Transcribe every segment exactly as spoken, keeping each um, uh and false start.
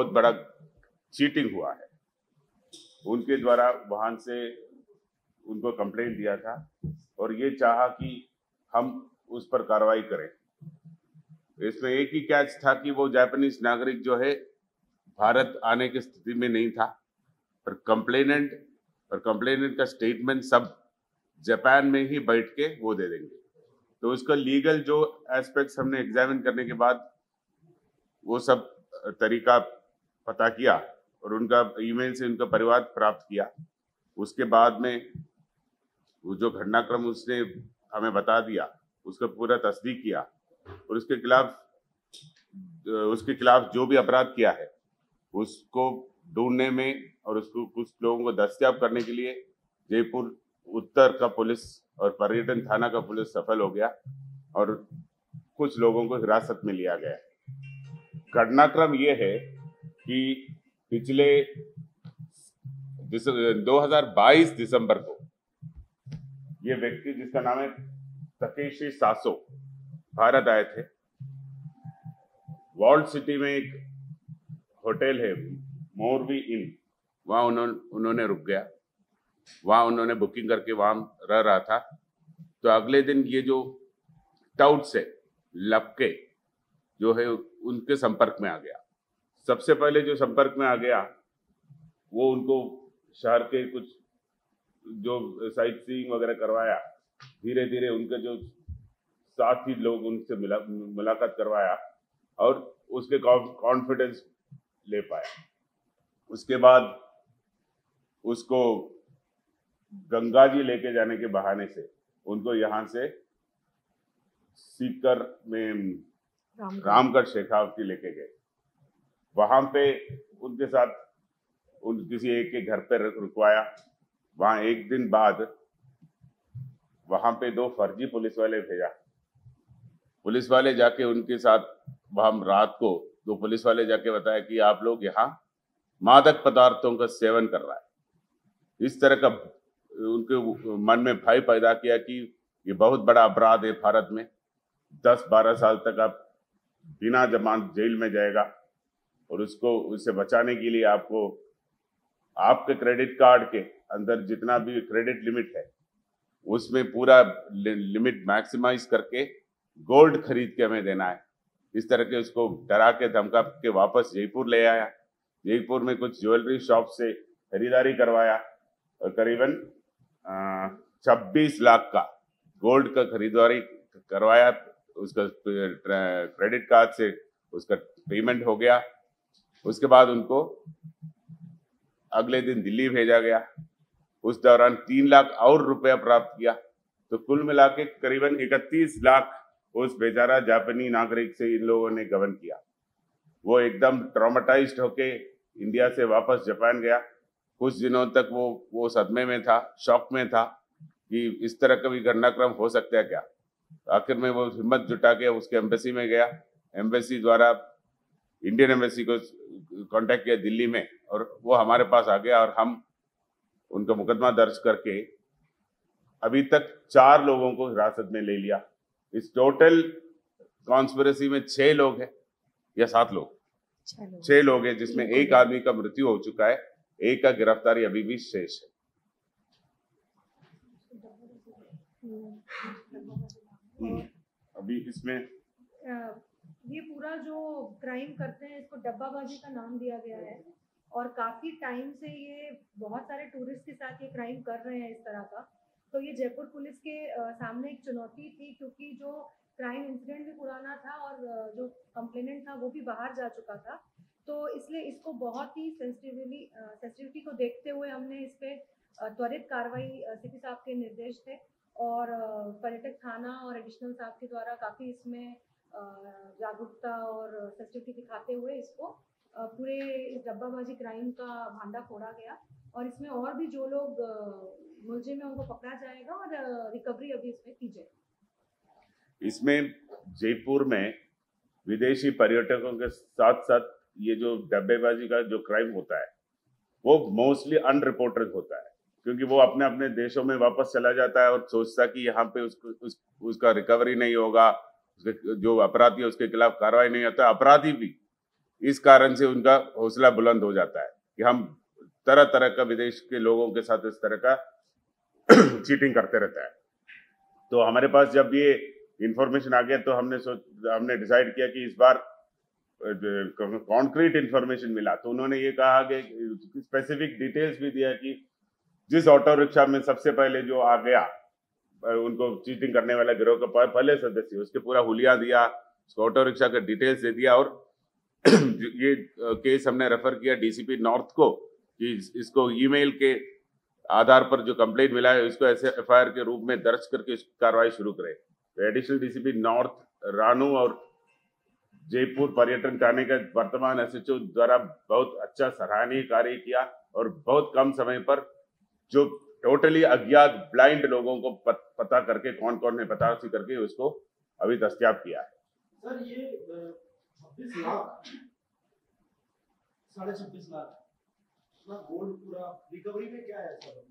बहुत बड़ा चीटिंग हुआ है। उनके द्वारा वाहन से उनको कंप्लेंट दिया था और ये चाहा कि हम उस पर कार्रवाई करें। इसमें एक ही कैच था कि वो जापानीज नागरिक जो है भारत आने की स्थिति में नहीं था, पर कंप्लेनेंट और कंप्लेनेंट का स्टेटमेंट सब जापान में ही बैठ के वो दे देंगे। तो उसका लीगल जो एस्पेक्ट्स हमने एग्जामिन करने के बाद वो सब तरीका पता किया और उनका ईमेल से उनका परिवार प्राप्त किया। उसके बाद में वो जो घटनाक्रम उसने हमें बता दिया, उसका पूरा तस्दीक किया और उसके खिलाफ उसके खिलाफ जो भी अपराध किया है उसको ढूंढने में और उसको कुछ लोगों को दस्तयाब करने के लिए जयपुर उत्तर का पुलिस और पर्यटन थाना का पुलिस सफल हो गया और कुछ लोगों को हिरासत में लिया गया। घटनाक्रम ये है कि पिछले दो हज़ार बाईस दिसंबर को ये व्यक्ति जिसका नाम है तकेशी सासो भारत आए थे। वॉल्ट सिटी में एक होटल है मोरवी इन, वहां उन्होंने उन्होंने रुक गया। वहां उन्होंने बुकिंग करके वहां रह रहा था। तो अगले दिन ये जो टाउट से लपके जो है उनके संपर्क में आ गया। सबसे पहले जो संपर्क में आ गया वो उनको शहर के कुछ जो साइट सीइंग वगैरह करवाया। धीरे धीरे उनके जो साथी लोग उनसे मिला मुलाकात करवाया और उसके कॉन्फिडेंस ले पाया। उसके बाद उसको गंगा जी लेके जाने के बहाने से उनको यहाँ से सीकर में रामगढ़ शेखावती लेके गए। वहां पे उनके साथ उन किसी एक के घर पे रुकवाया। वहां एक दिन बाद वहां पे दो फर्जी पुलिस वाले भेजा। पुलिस वाले जाके उनके साथ वहां रात को दो पुलिस वाले जाके बताया कि आप लोग यहाँ मादक पदार्थों का सेवन कर रहा है। इस तरह का उनके मन में भय पैदा किया कि ये बहुत बड़ा अपराध है भारत में, दस बारह साल तक आप बिना जमानत जेल में जाएगा और उसको उससे बचाने के लिए आपको आपके क्रेडिट कार्ड के अंदर जितना भी क्रेडिट लिमिट है उसमें पूरा लिमिट मैक्सिमाइज करके गोल्ड खरीद के हमें देना है। इस तरह के उसको डरा के धमका के वापस जयपुर ले आया। जयपुर में कुछ ज्वेलरी शॉप से खरीदारी करवाया और करीबन छब्बीस लाख का गोल्ड का खरीदारी करवाया। उसका क्रेडिट कार्ड से उसका पेमेंट हो गया। उसके बाद उनको अगले दिन दिल्ली भेजा गया। उस दौरान तीन लाख और रुपया प्राप्त किया। तो कुल मिला के करीबन इकतीस लाख उस बेचारा जापानी नागरिक से इन लोगों ने गबन किया। वो एकदम ट्रॉमेटाइज्ड होके इंडिया से वापस जापान गया। कुछ दिनों तक वो वो सदमे में था, शॉक में था कि इस तरह का भी घटनाक्रम हो सकता है क्या। आखिर में वो हिम्मत जुटा के उसके एम्बेसी में गया। एम्बेसी द्वारा इंडियन एम्बेसी को कांटेक्ट किया दिल्ली में और वो हमारे पास आ गया और हम उनका मुकदमा दर्ज करके अभी तक चार लोगों को हिरासत में ले लिया। इस टोटल कॉन्स्पिरेसी में छह लोग हैं या सात लोग छह लोग हैं, जिसमें एक आदमी का मृत्यु हो चुका है, एक का गिरफ्तारी अभी भी शेष है। अभी इसमें ये पूरा जो क्राइम करते हैं इसको डब्बाबाजी का नाम दिया गया है और काफी टाइम से ये बहुत सारे टूरिस्ट के साथ ये क्राइम कर रहे हैं इस तरह का। तो ये जयपुर पुलिस के सामने एक चुनौती थी क्योंकि जो क्राइम इंसिडेंट भी पुराना था और जो कंप्लेनेंट था वो भी बाहर जा चुका था। तो इसलिए इसको बहुत ही सेंसिटिवली सेंसिटिविटी को देखते हुए हमने इस पर त्वरित कार्रवाई सीपी साहब के निर्देश थे और पर्यटक थाना और एडिशनल साहब के द्वारा काफ़ी इसमें जागरूकता और सेंसिटिविटी दिखाते हुए इसको पूरे इस डब्बाबाजी क्राइम का भांडा फोड़ा गया और इसमें और भी जो लोग मुलजिम है उनको पकड़ा जाएगा और रिकवरी अभी इसमें की जाएगी। इसमें जयपुर में विदेशी पर्यटकों के साथ साथ ये जो डब्बेबाजी का जो क्राइम होता है वो मोस्टली अनरिपोर्टेड होता है, क्योंकि वो अपने अपने देशों में वापस चला जाता है और सोचता कि यहाँ पे उसको उस, उसका रिकवरी नहीं होगा, उसके जो अपराधी है उसके खिलाफ कार्रवाई नहीं होता। अपराधी भी इस कारण से उनका हौसला बुलंद हो जाता है कि हम तरह तरह का विदेश के लोगों के साथ इस तरह का चीटिंग करते रहता है। तो हमारे पास जब ये इंफॉर्मेशन आ गया तो हमने सोच हमने डिसाइड किया कि इस बार कॉन्क्रीट इंफॉर्मेशन मिला तो उन्होंने ये कहा कि स्पेसिफिक डिटेल्स भी दिया कि जिस ऑटो रिक्शा में सबसे पहले जो आ गया उनको चीटिंग करने वाला गिरोह का पहले सदस्य उसके पूरा हुलिया दिया, उसको ऑटो रिक्शा का डिटेल्स दे दिया और ये केस हमने रेफर किया डीसीपी नॉर्थ को कि इसको ईमेल के आधार पर जो कंप्लेंट मिला है उसको ऐसे एफआईआर के रूप में दर्ज करके कार्रवाई शुरू करें। तो एडिशनल डीसीपी नॉर्थ रानू और जयपुर पर्यटन थाने का वर्तमान एसएचओ द्वारा बहुत अच्छा सराहनीय कार्य किया और बहुत कम समय पर जो टोटली अज्ञात ब्लाइंड लोगों को पत, पता करके कौन कौन ने पता करके उसको अभी दस्तयाब किया है। सर ये छब्बीस लाख साढ़े छब्बीस लाख गोल्ड पूरा रिकवरी में क्या है सर?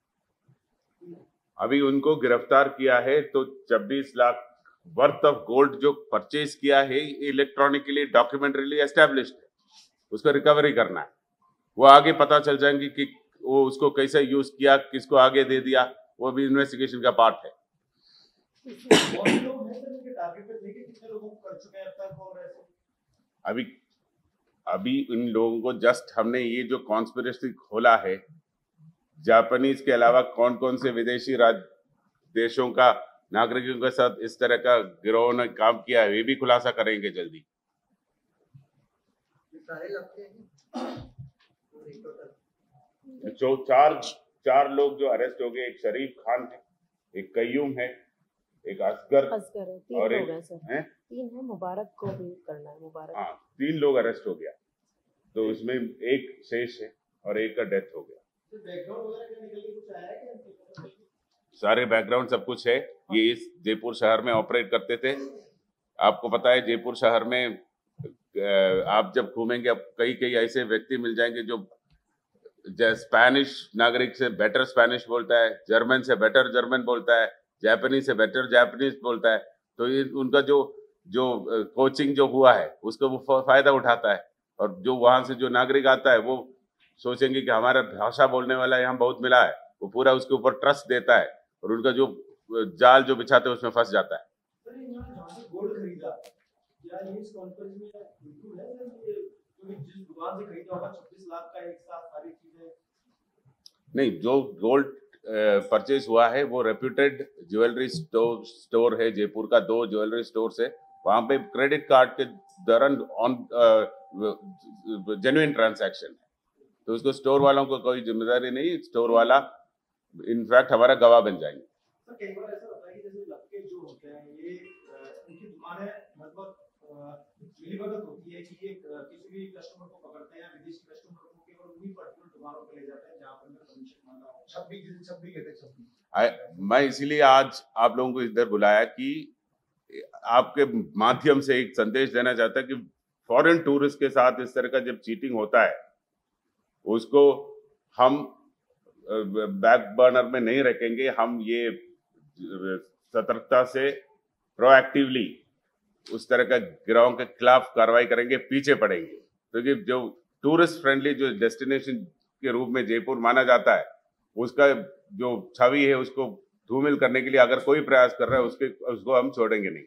अभी उनको गिरफ्तार किया है तो छब्बीस लाख वर्थ ऑफ गोल्ड जो परचेज किया है इलेक्ट्रॉनिकली डॉक्यूमेंटरीली एस्टैब्लिश्ड है, उसको रिकवरी करना है। वो आगे पता चल जाएंगे कि वो उसको कैसे यूज किया, किसको आगे दे दिया, वो भी इन्वेस्टिगेशन का पार्ट है। अभी अभी इन लोगों को जस्ट हमने ये जो कॉन्स्पिरेसी खोला है, जापानीज के अलावा कौन कौन से विदेशी राज्य देशों का नागरिकों के साथ इस तरह का गिरोह ने काम किया है, वे भी खुलासा करेंगे जल्दी। जो चार चार लोग जो अरेस्ट हो गए, एक शरीफ खान है, एक कयूम है, एक असगर असगर है, तीन और लोग एक हैं सर। है तीन है, मुबारक को भी करना है, मुबारक। हाँ, तीन लोग अरेस्ट हो गया तो उसमें एक शेष है और एक का डेथ हो गया। सारे बैकग्राउंड सब कुछ है। ये इस जयपुर शहर में ऑपरेट करते थे। आपको पता है जयपुर शहर में आप जब घूमेंगे अब कई कई ऐसे व्यक्ति मिल जाएंगे जो स्पेनिश नागरिक से बेटर स्पेनिश बोलता है, जर्मन से बेटर जर्मन बोलता है, जापानीज से बेटर जापानीज बोलता है। तो ये उनका जो जो कोचिंग जो हुआ है उसको वो फायदा उठाता है और जो वहां से जो नागरिक आता है वो सोचेंगे कि हमारा भाषा बोलने वाला यहाँ बहुत मिला है, वो पूरा उसके ऊपर ट्रस्ट देता है और उनका जो जाल जो बिछाते हैं उसमें फंस जाता है। नहीं, जो गोल्ड परचेज हुआ है वो रेप्यूटेड ज्वेलरी स्टोर स्टोर है जयपुर का, दो ज्वेलरी स्टोर है। वहां पे क्रेडिट कार्ड के दौरान ऑन जेन्युइन ट्रांजैक्शन है, तो उसको स्टोर वालों को कोई जिम्मेदारी नहीं, स्टोर वाला इनफैक्ट हमारा गवाह बन जाएंगे। सर कई बार ऐसा होता है कि जैसे लड़के जो होते हैं ये उनकी दुकानें लगभग मिलीभगत होती है कि ये किसी भी कस्टमर को पकड़ते हैं, विदेशी कस्टमर को केवल उन्हीं पर्टिकुलर दुकानों पे ले जाते हैं जहां पर कमीशन मांगा हो। छब्बीस छब्बीस कहते हैं छब्बीस। मैं इसीलिए आज आप लोगों को इधर बुलाया कि आपके माध्यम से एक संदेश देना चाहता है कि फॉरेन टूरिस्ट के साथ इस तरह का जब चीटिंग होता है उसको हम बैक बर्नर में नहीं रखेंगे। हम ये सतर्कता से प्रोएक्टिवली उस तरह का गिरोह के खिलाफ कार्रवाई करेंगे, पीछे पड़ेंगे, क्योंकि तो जो टूरिस्ट फ्रेंडली जो डेस्टिनेशन के रूप में जयपुर माना जाता है उसका जो छवि है उसको धूमिल करने के लिए अगर कोई प्रयास कर रहा है उसके उसको हम छोड़ेंगे नहीं।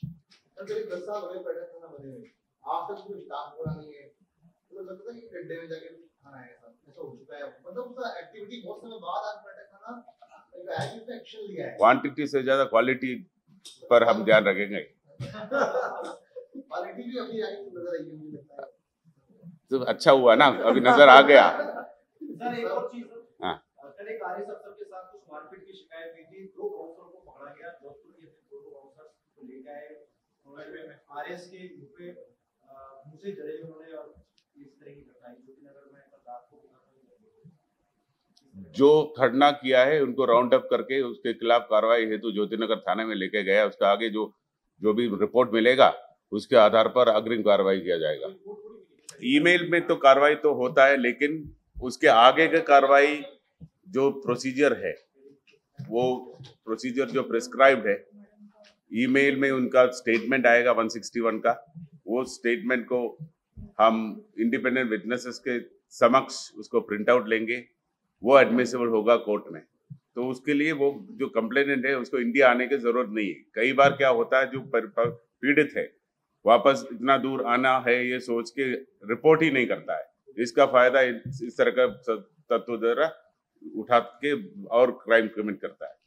क्वांटिटी से ज्यादा क्वालिटी पर हम ध्यान रखेंगे। तो अच्छा हुआ ना, अभी नजर आ गया। सर एक और चीज, हाँ, कल एक आरएस अफसर के साथ कुछ मारपीट की शिकायत हुई थी, दो बाउंसरों को पकड़ा गया, जोधपुर के दो बाउंसर्स को ले गए आरएस के मुंह पे मुंह से जड़े उन्होंने और इस तरह की घटनाएं ज्योतिनगर में रात को जो घटना किया है उनको राउंड अप करके उसके खिलाफ कार्रवाई हेतु ज्योतिनगर थाने में लेके गया। उसका आगे जो जो भी रिपोर्ट मिलेगा उसके आधार पर अग्रिम कार्रवाई किया जाएगा। ईमेल में तो कार्रवाई तो होता है, लेकिन उसके आगे का कार्रवाई जो प्रोसीजर है वो प्रोसीजर जो प्रिस्क्राइब्ड है, ईमेल में उनका स्टेटमेंट आएगा एक सौ इकसठ का, वो स्टेटमेंट को हम इंडिपेंडेंट विटनेसेस के समक्ष उसको प्रिंट आउट लेंगे, वो एडमिसिबल होगा कोर्ट में। तो उसके लिए वो जो कंप्लेनेंट है उसको इंडिया आने की जरूरत नहीं है। कई बार क्या होता है, जो पीड़ित है वापस इतना दूर आना है ये सोच के रिपोर्ट ही नहीं करता है। इसका फायदा इस तरह का तत्व द्वारा उठा के और क्राइम कमिट करता है।